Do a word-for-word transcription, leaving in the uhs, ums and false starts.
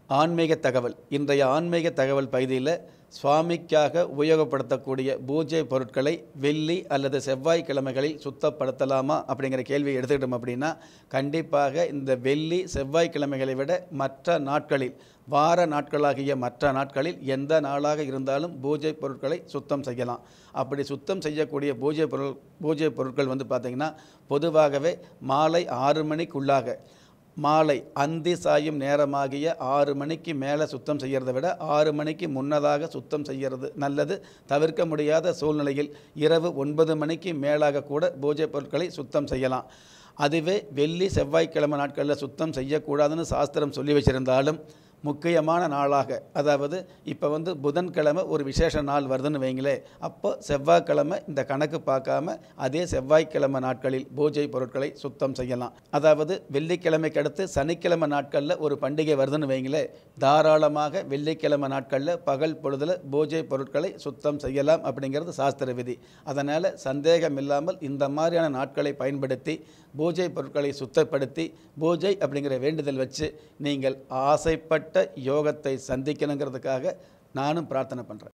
ஆன்மீக தகவல். இன்றைய ஆன்மீக தகவல் பகுதியில் சுவாமிக்காக உபயோகப்படுத்தக்கூடிய பூஜை பொருட்களை வெள்ளி அல்லது செவ்வாய்க்கிழமைகளில் சுத்தப்படுத்தலாமா அப்படிங்கிற கேள்வியை எடுத்துக்கிட்டோம் அப்படின்னா, கண்டிப்பாக இந்த வெள்ளி செவ்வாய்க்கிழமைகளை விட மற்ற நாட்களில், வார நாட்களாகிய மற்ற நாட்களில் எந்த நாளாக இருந்தாலும் பூஜை பொருட்களை சுத்தம் செய்யலாம். அப்படி சுத்தம் செய்யக்கூடிய பூஜை பொருள் பூஜை பொருட்கள் வந்து பார்த்திங்கன்னா, பொதுவாகவே மாலை ஆறு மணிக்குள்ளாக, மாலை அந்தி சாயும் நேரமாகிய ஆறு மணிக்கு மேலே சுத்தம் செய்கிறத விட ஆறு மணிக்கு முன்னதாக சுத்தம் செய்கிறது நல்லது. தவிர்க்க முடியாத சூழ்நிலையில் இரவு ஒன்பது மணிக்கு மேலாக கூட பூஜை பொருட்களை சுத்தம் செய்யலாம். அதுவே வெள்ளி செவ்வாய்க்கிழமை நாட்களில் சுத்தம் செய்யக்கூடாதுன்னு சாஸ்திரம் சொல்லி வச்சுருந்தாலும், முக்கியமான நாளாக, அதாவது இப்போ வந்து புதன்கிழமை ஒரு விசேஷ நாள் வருதுன்னு வைங்களே, அப்போ செவ்வாய்க்கிழமை இந்த கணக்கு பார்க்காம அதே செவ்வாய்க்கிழமை நாட்களில் பூஜை பொருட்களை சுத்தம் செய்யலாம். அதாவது வெள்ளிக்கிழமைக்கு அடுத்து சனிக்கிழமை நாட்களில் ஒரு பண்டிகை வருதுன்னு வைங்களே, தாராளமாக வெள்ளிக்கிழமை நாட்களில் பகல் பொழுதில் பூஜை பொருட்களை சுத்தம் செய்யலாம் அப்படிங்கிறது சாஸ்திர விதி. அதனால் சந்தேகம் இல்லாமல் இந்த மாதிரியான நாட்களை பயன்படுத்தி பூஜை பொருட்களை சுத்தப்படுத்தி பூஜை அப்படிங்கிற வேண்டுதல் வச்சு நீங்கள் ஆசைப்பட்ட யோகத்தை சந்திக்கணுங்கிறதுக்காக நானும் பிரார்த்தனை பண்ணுறேன்.